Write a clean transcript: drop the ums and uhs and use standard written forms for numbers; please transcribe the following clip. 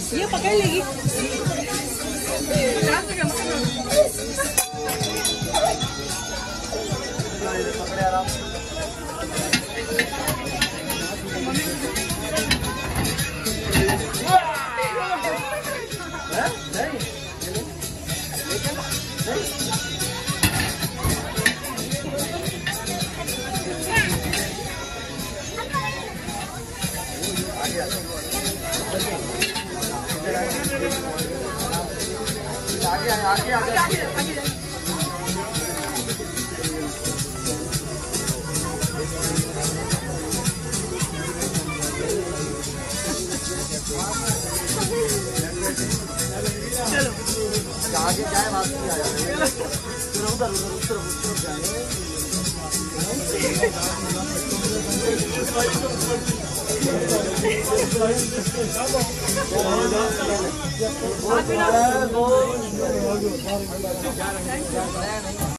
ये पकड़ लेगी। पकड़े आराम। आगे जाए बात नहीं आ जाए। उधर उधर उधर उधर जाए।